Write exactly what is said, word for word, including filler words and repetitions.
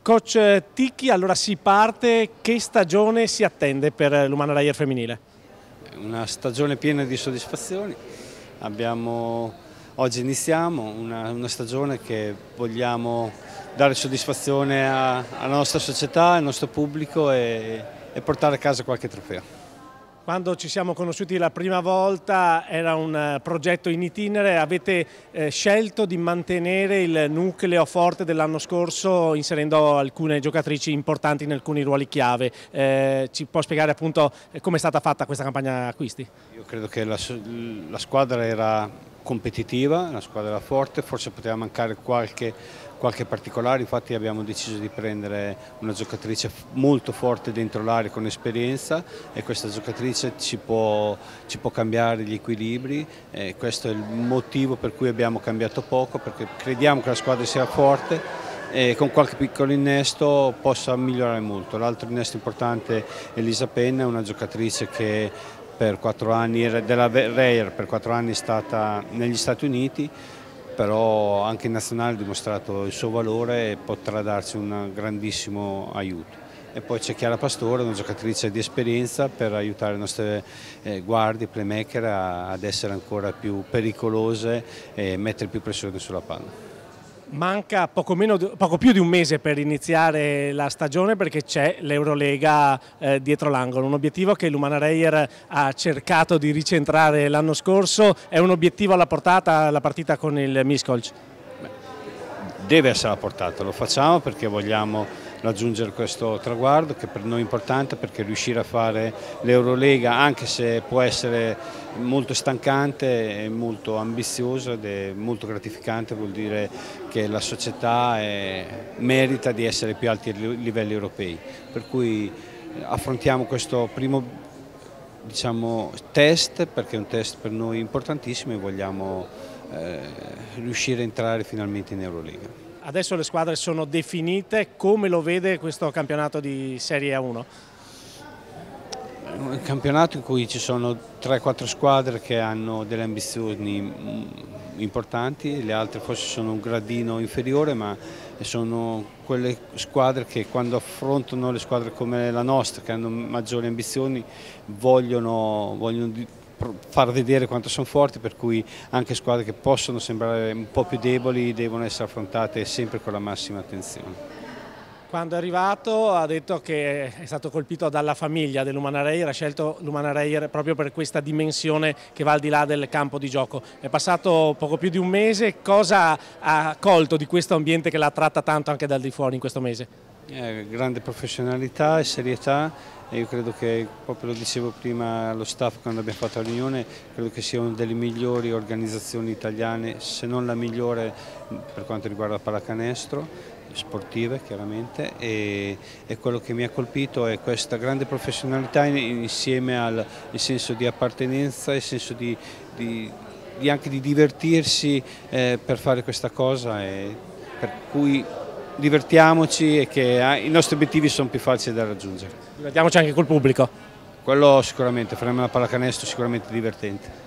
Coach Ticchi, allora si parte, che stagione si attende per l'Umana Reyer femminile? Una stagione piena di soddisfazioni, abbiamo, oggi iniziamo una, una stagione che vogliamo dare soddisfazione a, alla nostra società, al nostro pubblico e, e portare a casa qualche trofeo. Quando ci siamo conosciuti la prima volta era un progetto in itinere, avete eh, scelto di mantenere il nucleo forte dell'anno scorso inserendo alcune giocatrici importanti in alcuni ruoli chiave. Eh, ci può spiegare appunto come è stata fatta questa campagna acquisti? Io credo che la, la squadra era competitiva, la squadra era forte, forse poteva mancare qualche, qualche particolare, infatti abbiamo deciso di prendere una giocatrice molto forte dentro l'area con esperienza e questa giocatrice ci può, ci può cambiare gli equilibri e questo è il motivo per cui abbiamo cambiato poco, perché crediamo che la squadra sia forte e con qualche piccolo innesto possa migliorare molto. L'altro innesto importante è Elisa Penna, una giocatrice che per quattro anni era della Reyer, per quattro anni è stata negli Stati Uniti, però anche in nazionale ha dimostrato il suo valore e potrà darci un grandissimo aiuto. E poi c'è Chiara Pastore, una giocatrice di esperienza per aiutare le nostre eh, guardie, playmaker ad essere ancora più pericolose e mettere più pressione sulla palla. Manca poco, meno, poco più di un mese per iniziare la stagione perché c'è l'Eurolega eh, dietro l'angolo, un obiettivo che l'Umana Reyer ha cercato di ricentrare l'anno scorso, è un obiettivo alla portata la partita con il Miskolc? Deve essere alla portata, lo facciamo perché vogliamo raggiungere questo traguardo che per noi è importante, perché riuscire a fare l'Eurolega, anche se può essere molto stancante, è molto ambizioso ed è molto gratificante, vuol dire che la società è, merita di essere ai più alti livelli europei, per cui affrontiamo questo primo diciamo, test, perché è un test per noi importantissimo e vogliamo eh, riuscire a entrare finalmente in Eurolega. Adesso le squadre sono definite, come lo vede questo campionato di Serie A uno? Un campionato in cui ci sono tre quattro squadre che hanno delle ambizioni importanti, le altre forse sono un gradino inferiore, ma sono quelle squadre che quando affrontano le squadre come la nostra, che hanno maggiori ambizioni, vogliono, vogliono far vedere quanto sono forti, per cui anche squadre che possono sembrare un po' più deboli devono essere affrontate sempre con la massima attenzione. Quando è arrivato ha detto che è stato colpito dalla famiglia dell'Umana Reyer, ha scelto l'Umana Reyer proprio per questa dimensione che va al di là del campo di gioco. È passato poco più di un mese, cosa ha colto di questo ambiente che la tratta tanto anche dal di fuori in questo mese? Eh, grande professionalità e serietà, e io credo che, proprio lo dicevo prima allo staff quando abbiamo fatto la riunione, credo che sia una delle migliori organizzazioni italiane, se non la migliore per quanto riguarda la pallacanestro, sportive chiaramente, e, e quello che mi ha colpito è questa grande professionalità insieme al senso di appartenenza e il senso di, di, di anche di divertirsi eh, per fare questa cosa, e per cui divertiamoci e che i nostri obiettivi sono più facili da raggiungere. Divertiamoci anche col pubblico. Quello sicuramente, faremo una pallacanestro sicuramente divertente.